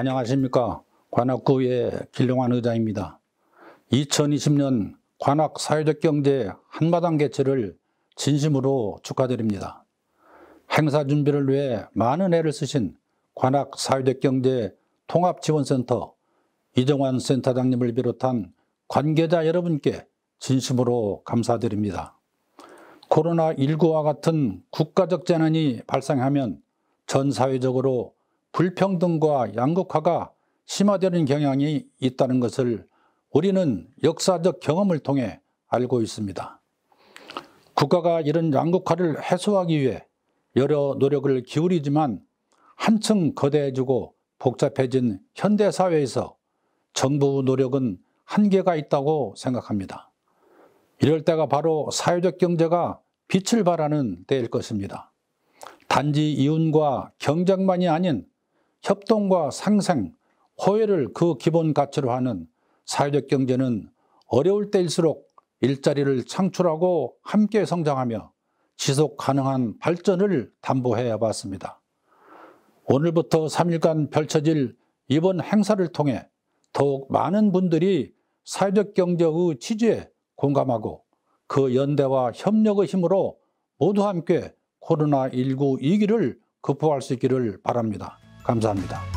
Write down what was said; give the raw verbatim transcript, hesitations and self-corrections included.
안녕하십니까. 관악구의 길용환 의장입니다. 이천이십 년 관악 사회적 경제 한마당 개최를 진심으로 축하드립니다. 행사 준비를 위해 많은 애를 쓰신 관악 사회적 경제 통합지원센터 이정환 센터장님을 비롯한 관계자 여러분께 진심으로 감사드립니다. 코로나 십구와 같은 국가적 재난이 발생하면 전 사회적으로 불평등과 양극화가 심화되는 경향이 있다는 것을 우리는 역사적 경험을 통해 알고 있습니다. 국가가 이런 양극화를 해소하기 위해 여러 노력을 기울이지만 한층 거대해지고 복잡해진 현대사회에서 정부 노력은 한계가 있다고 생각합니다. 이럴 때가 바로 사회적 경제가 빛을 발하는 때일 것입니다. 단지 이윤과 경쟁만이 아닌 협동과 상생, 호혜를 그 기본 가치로 하는 사회적 경제는 어려울 때일수록 일자리를 창출하고 함께 성장하며 지속 가능한 발전을 담보해 봤습니다. 오늘부터 삼 일간 펼쳐질 이번 행사를 통해 더욱 많은 분들이 사회적 경제의 취지에 공감하고 그 연대와 협력의 힘으로 모두 함께 코로나 십구 위기를 극복할 수 있기를 바랍니다. 감사합니다.